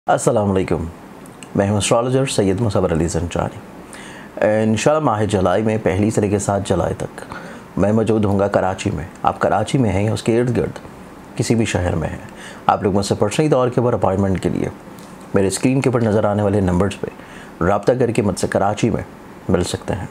अस्सलाम वालेकुम। मैं हूं एस्ट्रोलॉजर सैयद मुसव्वर अली ज़ंजानी। इंशाअल्लाह माह जुलाई में पहली से लेकर 7 जुलाई तक मैं मौजूद होऊंगा कराची में। आप कराची में हैं या उसके इर्द गिर्द किसी भी शहर में हैं, आप लोग मुझसे पर्सनली तौर के ऊपर अपॉइंटमेंट के लिए मेरे स्क्रीन के ऊपर नज़र आने वाले नंबर्स पे रब्ता करके मुझसे कराची में मिल सकते हैं।